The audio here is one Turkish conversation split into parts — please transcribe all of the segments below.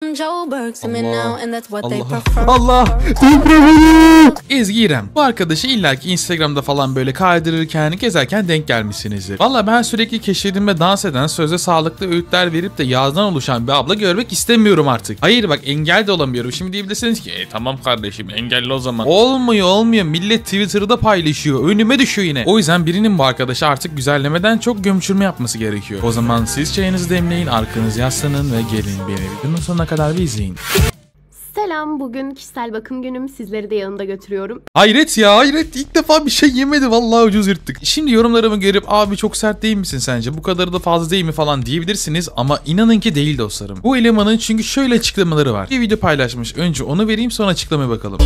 Allah. Ezgi İrem. Bu arkadaşı illaki Instagram'da falan böyle kaydırırken, gezerken denk gelmişsinizdir. Valla ben sürekli keşfedilme dans eden, sözde sağlıklı öğütler verip de yağdan oluşan bir abla görmek istemiyorum artık. Hayır bak, engel de olamıyorum. Şimdi diyebilirsiniz ki tamam kardeşim engelli o zaman. Olmuyor. Millet Twitter'da paylaşıyor. Önüme düşüyor yine. O yüzden birinin bu arkadaşı artık güzellemeden çok gömçürme yapması gerekiyor. O zaman siz çayınızı demleyin, arkanızı yaslanın ve gelin beni videonun sonuna kadar bir izleyin. Selam, bugün kişisel bakım günüm. Sizleri de yanımda götürüyorum. Hayret ya, hayret. İlk defa bir şey yemedi. Vallahi ucuz yırttık. Şimdi yorumlarımı görüp abi çok sert değil misin sence? Bu kadarı da fazla değil mi falan diyebilirsiniz ama inanın ki değil dostlarım. Bu elemanın çünkü şöyle açıklamaları var. Bir video paylaşmış. Önce onu vereyim, sonra açıklamaya bakalım.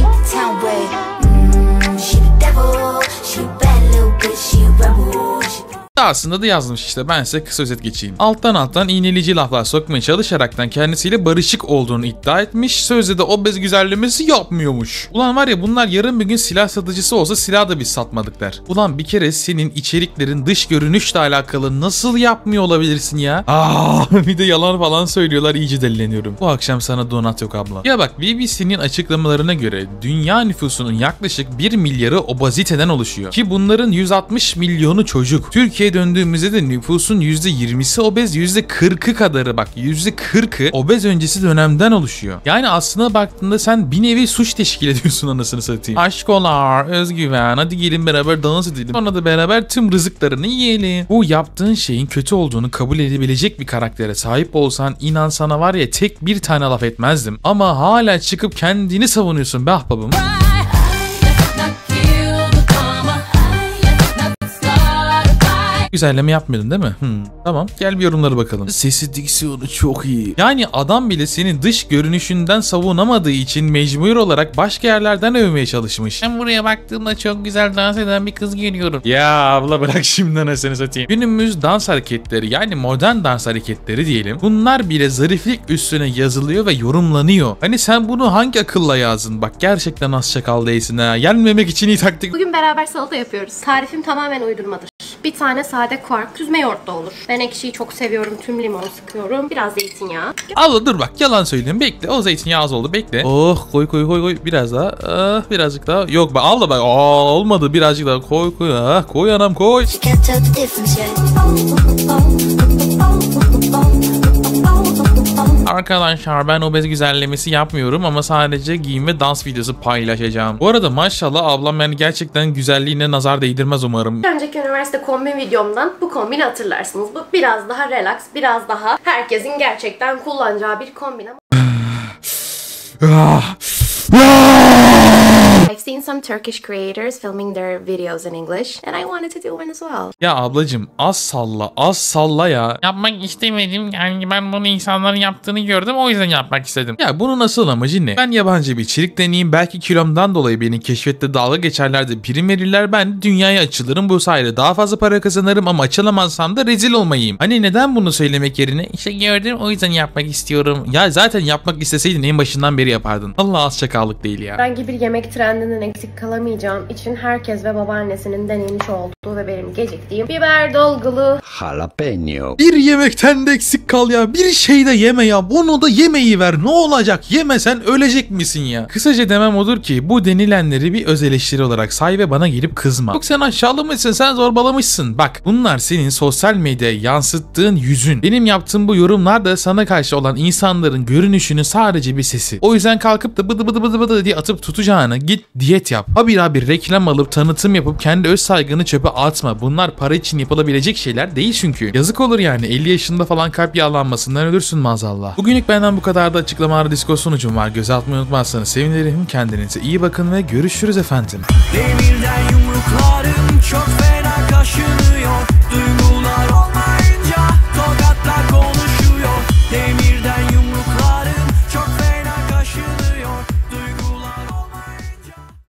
Aslında da yazmış işte, ben size kısa özet geçeyim. Alttan iğneleyici laflar sokmaya çalışaraktan kendisiyle barışık olduğunu iddia etmiş. Sözde de obez güzellemesi yapmıyormuş. Ulan var ya, bunlar yarın bir gün silah satıcısı olsa silah da biz satmadık der. Ulan bir kere senin içeriklerin dış görünüşle alakalı nasıl yapmıyor olabilirsin ya? Bir de yalan falan söylüyorlar, iyice delileniyorum. Bu akşam sana donat yok abla. Ya bak, BBC'nin açıklamalarına göre dünya nüfusunun yaklaşık 1 milyarı obeziteden oluşuyor. Ki bunların 160 milyonu çocuk. Türkiye'ye döndüğümüzde de nüfusun %20'si obez, %40'ı kadarı, bak %40'ı obez öncesi dönemden oluşuyor. Yani aslına baktığında sen bir nevi suç teşkil ediyorsun, anasını satayım. Aşkolar, özgüven, hadi gelin beraber dans edelim. Sonra da beraber tüm rızıklarını yiyelim. Bu yaptığın şeyin kötü olduğunu kabul edebilecek bir karaktere sahip olsan, inan sana var ya, tek bir tane laf etmezdim. Ama hala çıkıp kendini savunuyorsun be ahbabım. Güzelleme yapmıyordun değil mi? Tamam, gel bir yorumlara bakalım. Sesi, diksiyonu çok iyi. Yani adam bile senin dış görünüşünden savunamadığı için mecbur olarak başka yerlerden övmeye çalışmış. Ben buraya baktığımda çok güzel dans eden bir kız görüyorum. Ya abla bırak şimdi anasını satayım. Günümüz dans hareketleri, yani modern dans hareketleri diyelim. Bunlar bile zariflik üstüne yazılıyor ve yorumlanıyor. Hani sen bunu hangi akılla yazdın? Bak gerçekten az çakal değilsin ha. Yenmemek için iyi taktik. Bugün beraber salata yapıyoruz. Tarifim tamamen uydurmadır. Bir tane sade quark, süzme yoğurt da olur. Ben ekşiyi çok seviyorum. Tüm limon sıkıyorum. Biraz zeytinyağı. Abla dur bak, yalan söyleyeyim. Bekle, o zeytinyağı az oldu, bekle. Oh, koy. Biraz daha. Birazcık daha. Yok be abla bak. Olmadı. Birazcık daha koy. Koy anam koy. Arkadaşlar ben obez güzellemesi yapmıyorum ama sadece giyim ve dans videosu paylaşacağım. Bu arada maşallah ablam yani gerçekten güzelliğine nazar değdirmez umarım. Önceki üniversite kombin videomdan bu kombini hatırlarsınız. Bu biraz daha relax, biraz daha herkesin gerçekten kullanacağı bir kombin ama... I've seen some Turkish creators filming their videos in English and I wanted to do one as well. Ya ablacım az salla ya. Yapmak istemedim, yani ben bunu insanların yaptığını gördüm, o yüzden yapmak istedim. Ya bunun asıl amacı ne? Ben yabancı bir içerik deneyeyim, belki kilomdan dolayı beni keşfette dalga geçerler de prim verirler, ben dünyaya açılırım, bu sayede daha fazla para kazanırım ama açılamazsam da rezil olmayayım. Hani neden bunu söylemek yerine işte gördüm o yüzden yapmak istiyorum. Ya zaten yapmak isteseydin en başından beri yapardın. Allah az çakallık değil ya. Ben gibi yemek trendinden eksik kalamayacağım için herkes ve babaannesinin denemiş olduğu ve benim geciktiğim biber dolgulu jalapeno. Bir yemekten de eksik kal ya. Bir şey de yeme ya. Bunu da yemeği ver. Ne olacak? Yemesen ölecek misin ya? Kısaca demem odur ki bu denilenleri bir öz eleştiri olarak say ve bana gelip kızma. Yok sen aşağılamışsın, sen zorbalamışsın. Bak bunlar senin sosyal medyaya yansıttığın yüzün. Benim yaptığım bu yorumlar da sana karşı olan insanların görünüşünün sadece bir sesi. O yüzden kalkıp da bıdı diye atıp tutacağını git diyet yap. Habire reklam alıp tanıtım yapıp kendi öz saygını çöpe atma. Bunlar para için yapılabilecek şeyler değil çünkü. Yazık olur yani, 50 yaşında falan kalp yağlanmasından ölürsün maazallah. Bugünlük benden bu kadar da, açıklamalarda Discord sunucum var. Göz atmayı unutmazsanız sevinirim. Kendinize iyi bakın ve görüşürüz efendim. Demirden yumruklarım çok fena kaşınıyor.